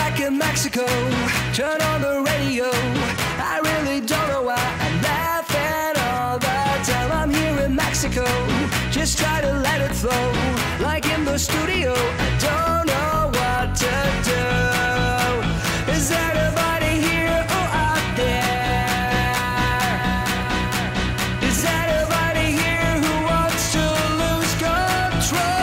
back in Mexico, turn on the radio. I really don't know why I'm laughing all the time. I'm here in Mexico, just try to let it flow. Like in the studio, I don't know what to do. Is anybody here or out there? Is anybody here who wants to lose control?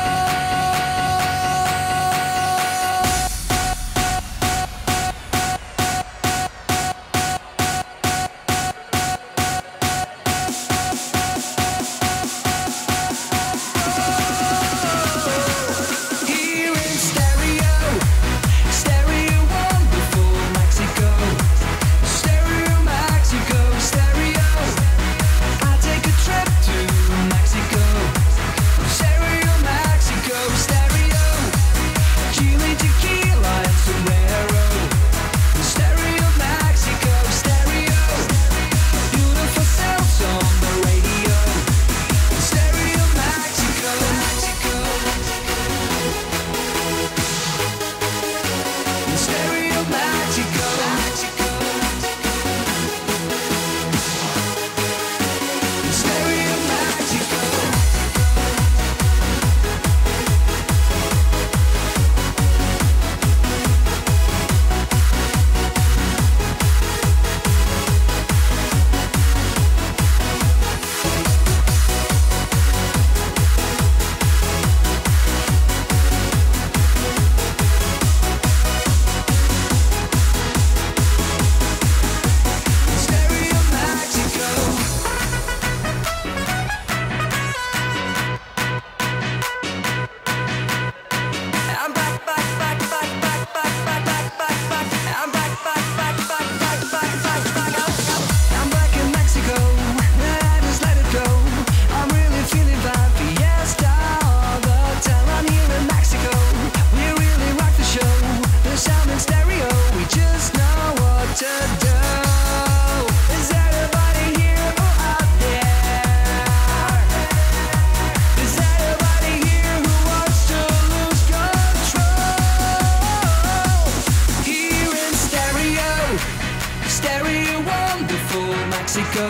Mexico,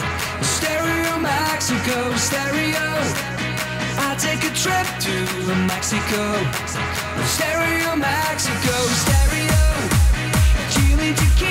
stereo Mexico, stereo. I take a trip to Mexico, stereo Mexico, stereo. Chile, tequila.